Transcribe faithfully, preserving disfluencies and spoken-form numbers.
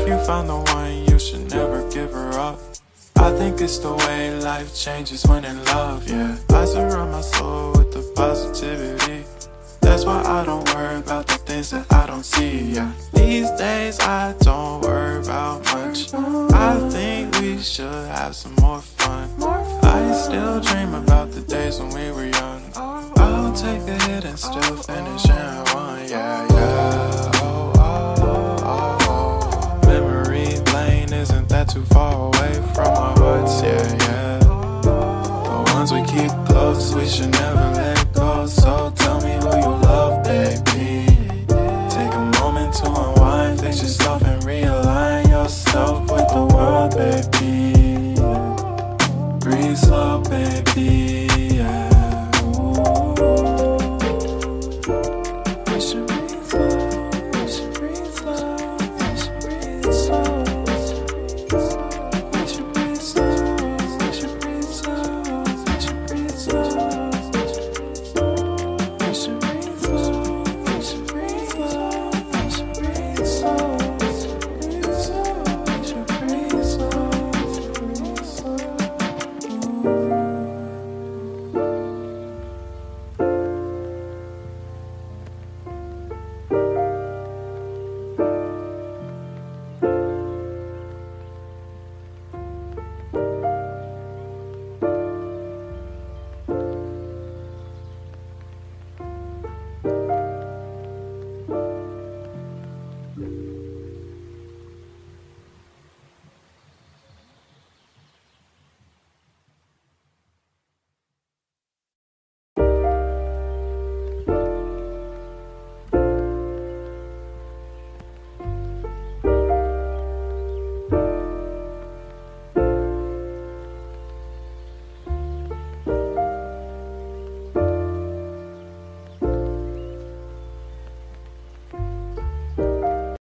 If you found the one, you should never give her up. I think it's the way life changes when in love, yeah. I surround my soul with the positivity. That's why I don't worry about the things that I don't see, yeah. These days I don't worry about much. I think we should have some more fun. I still dream about the days when we were young. I'll take a hit and still finish in one, yeah, yeah. Oh, oh, oh, oh. Memory lane isn't that too far away from our hearts, yeah, yeah. The ones we keep close, we should never